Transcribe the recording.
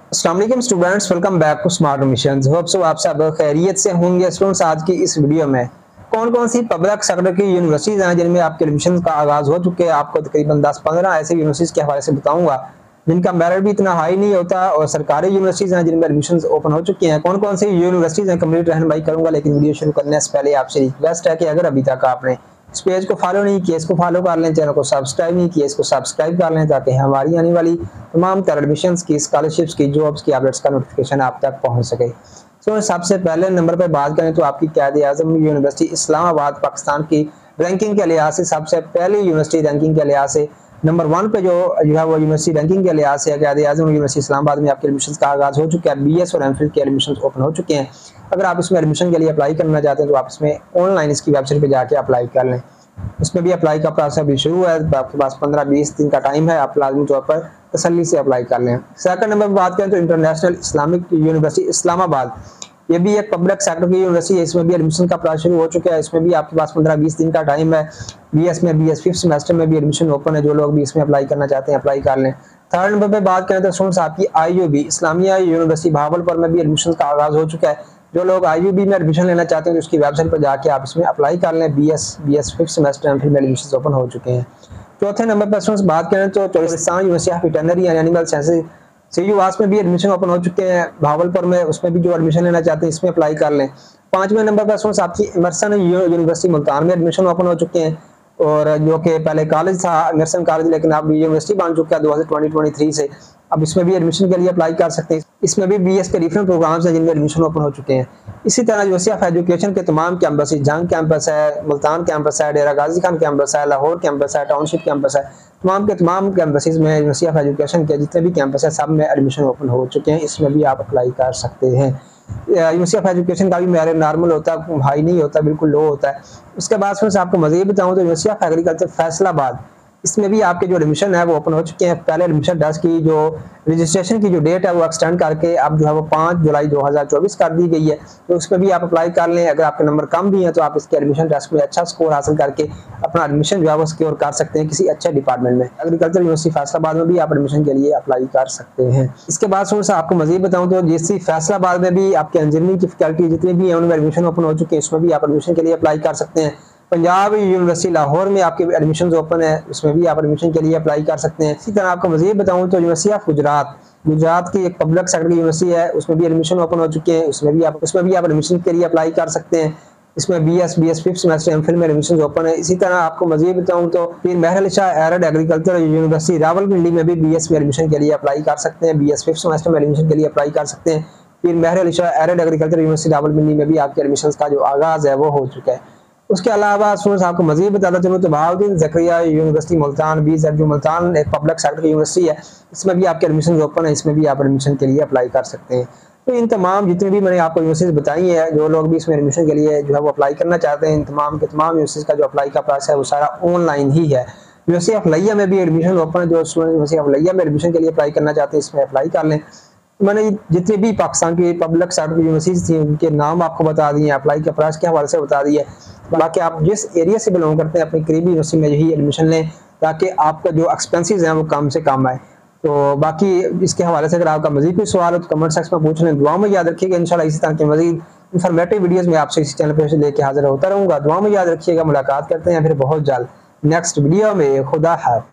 अस्सलाम वालेकुम students, welcome back to Smart Missions. Hope so आप सब खैरियत से होंगे। स्टूडेंट्स, आज की इस वीडियो में कौन कौन सी पब्लिक सेक्टर की यूनिवर्सिटीज हैं जिनमें आपके एडमिशन का आगाज हो चुके हैं, आपको तकरीबन 10-15 ऐसे यूनिवर्सिटीज के हवाले से बताऊंगा जिनका मेरिट भी इतना हाई नहीं होता और सरकारी यूनिवर्सिटीज हैं जिनमें एडमिशन ओपन हो चुके हैं। कौन कौन सी यूनिवर्सिटीज हैं कंप्लीट रहनुमाई करूंगा, लेकिन वीडियो शुरू करने से पहले आपसे रिक्वेस्ट है कि अगर अभी तक आपने इस पेज को फॉलो नहीं किया, इसको फॉलो कर लें। चैनल को सब्सक्राइब नहीं किया, इसको सब्सक्राइब कर लें ताकि हमारी आने वाली तमाम तरह एडमिशंस की, स्कॉलरशिप्स की, जॉब्स की अपडेट्स का नोटिफिकेशन आप तक पहुंच सके। तो सबसे पहले नंबर पर बात करें तो आपकी कायद-ए-आज़म यूनिवर्सिटी इस्लामाबाद पाकिस्तान की रैंकिंग के लिहाज से सबसे पहली यूनिवर्सिटी रैंकिंग के लिहाज से नंबर 1 पे जो है वो यूनिवर्सिटी रैंकिंग के लिहाज से कायद-ए-आज़म यूनिवर्सिटी इस्लामाबाद में आपके एडमिशन का आगाज हो चुका है। बीएस और एमफिल के एडमिशन ओपन हो चुके हैं। अगर आप इसमें एडमिशन के लिए अप्लाई करना चाहते हैं तो आप इसमें ऑनलाइन इसकी वेबसाइट पर जाके अप्लाई कर लें। इसमें भी अप्लाई का प्रोसेस अभी शुरू है, आपके पास 15-20 दिन का टाइम है, आप लाजमी तौर पर तसल्ली से अप्लाई कर लें। सेकंड नंबर पर बात करें तो इंटरनेशनल इस्लामिक यूनिवर्सिटी इस्लामाबाद, ये भी एक पब्लिक सेक्टर की यूनिवर्सिटी है। इसमें भी एडमिशन का प्रोसेस शुरू हो चुका है। इसमें भी आपके पास 15-20 दिन का टाइम है। बीएस में बीएस 5th सेमेस्टर में भी एडमिशन ओपन है। जो लोग भी इसमें अप्लाई करना चाहते हैं अप्लाई कर लें। थर्ड नंबर पे बात करें तो स्टूडेंट्स आपकी आईयूबी इस्लामिया यूनिवर्सिटी भावलपुर में भी एडमिशन का आगाज हो चुका है। जो लोग आईयूबी में एडमिशन लेना चाहते हैं तो उसकी वेबसाइट पर जाके आप इसमें अप्लाई कर लें। बीएस 5th सेमेस्टर एमफिल में एडमिशन ओपन हो चुके हैं। चौथे नंबर पर स्टूडेंट्स बात करें तो Cholistan university of veterinary and animal sciences CUVAS में भी एडमिशन ओपन हो चुके हैं भावलपुर में। उसमें भी जो एडमिशन लेना चाहते हैं इसमें अप्लाई कर लें। पांचवें नंबर पर स्टूडेंट्स आपकी इमरसन यूनिवर्सिटी मुल्तान में एडमिशन ओपन हो चुके हैं, और जो कि पहले कॉलेज था इमरसन कॉलेज, लेकिन अब यूनिवर्सिटी बन चुका है 2023 से। अब इसमें भी एडमिशन के लिए अप्लाई कर सकते हैं। इसमें भी बीएस के डिफरेंट प्रोग्राम्स हैं जिनमें एडमिशन ओपन हो चुके हैं। इसी तरह यूनिवर्सिटी ऑफ एजुकेशन के तमाम कैंपस, जंग कैंपस है, मुल्तान कैंपस है, डेरा गाजी खान कैंपस है, लाहौर कैंपस है, टाउनशिप कैंपस है, तमाम के तमाम कैंपसेस में यूनिवर्सिटी ऑफ एजुकेशन के जितने भी कैंपस है सब में एडमिशन ओपन हो चुके हैं। इसमें भी आप अप्लाई कर सकते हैं। यूनिवर्सिटी ऑफ एजुकेशन का भी मेरिट नॉर्मल होता है, हाई नहीं होता, बिल्कुल लो होता है। उसके बाद से आपको मज़ीद बताऊं तो यूनिवर्सिटी ऑफ एग्रीकल्चर फैसलाबाद, इसमें भी आपके जो एडमिशन है वो ओपन हो चुके हैं। पहले एडमिशन टेस्ट की जो रजिस्ट्रेशन की जो डेट है वो एक्सटेंड करके अब जो है वो 5 जुलाई 2024 कर दी गई है। तो उसमें भी आप अप्लाई कर लें। अगर आपके नंबर कम भी हैं तो आप इसके एडमिशन टेस्ट में अच्छा स्कोर हासिल करके अपना एडमिशन जो है वो सिक्योर कर सकते हैं किसी अच्छे डिपार्टमेंट में। एग्रीकल्चर यूनिवर्सिटी फैसलाबाद में भी आप एडमिशन के लिए अप्लाई कर सकते हैं। इसके बाद से आपको मजीद बताऊँ तो जीसी फैसलाबाद में भी आपके इंजीनियरिंग की फैकल्टी जितनी भी है उनमें एडमिशन ओपन हो चुके हैं। इसमें भी आप एडमिशन के लिए अप्लाई कर सकते हैं। पंजाब यूनिवर्सिटी लाहौर में आपके एडमिशन ओपन है, उसमें भी आप एडमिशन के लिए अप्लाई कर सकते हैं। इसी तरह आपको मज़ीद बताऊं तो यूनिवर्सिटी ऑफ गुजरात की एक पब्लिक सेक्टर की यूनिवर्सिटी है, उसमें भी एडमिशन ओपन हो चुके हैं। उसमें भी आप एडमिशन के लिए अप्लाई कर सकते हैं। इसमें बीएस 5th सेमेस्टर एमफिल में एडमिशन ओपन है। इसी तरह आपको मज़ीद बताऊं तो फिर Mehr Shah arid agriculture university Rawalpindi में भी बीएस में एडमिशन के लिए अप्लाई कर सकते हैं। बीएस 5th सेमेस्टर में एडमिशन के लिए अप्लाई कर सकते हैं। फिर Mehr Shah arid agriculture university Rawalpindi में भी आपके एडमिशन का जो आगाज है वो हो चुका है। उसके अलावा स्टूडेंट्स आपको मज़ीद बताता चलूँ तो बहाउद्दीन ज़करिया यूनिवर्सिटी मुल्तान, जो मुल्तान एक पब्लिक सेक्टर की यूनिवर्सिटी है, इसमें भी आपके एडमिशन ओपन है। इसमें भी आप एडमिशन के लिए अप्लाई कर सकते हैं। तो इन तमाम जितने भी मैंने आपको यूनिवर्सिटीज बताई है, जो लोग भी इसमें एडमिशन के लिए जो है वो अप्लाई करना चाहते हैं, इन तमाम के तमाम यूनिवर्सिटीज का जो अप्लाई का प्रोसेस है वो सारा ऑनलाइन ही है। यूनिवर्सिटी ऑफ लैया में भी एडमिशन ओपन है। जो स्टूडेंट यूनिवर्सिटी ऑफ लैया में एडमिशन के लिए अप्लाई करना चाहते हैं इसमें अप्लाई कर लें। मैंने जितने भी पाकिस्तान की पब्लिक सेक्टर की यूनिवर्सिटीज थी उनके नाम आपको बता दिए, अप्लाई के प्रोसेस के हवाले से बता दिए। बाकी आप जिस एरिया से बिलोंग करते हैं अपनी करीबी यूनिवर्सिटी में यही एडमिशन लें ताकि आपका जो एक्सपेंसेस हैं वो कम से कम आए। तो बाकी इसके हवाले से अगर आपका मजीद कोई सवाल हो तो कमेंट सेक्शन में पूछ लें। दुआ में याद रखिएगा, इंशाल्लाह इसी तरह के मजीद इंफॉर्मेटिव वीडियोस में आपसे इस चैनल पर लेके हाजिर होता रहूँगा। दुआ में याद रखिएगा। मुलाकात करते हैं फिर बहुत जल्द नेक्स्ट वीडियो में। खुदा हाफ़िज़।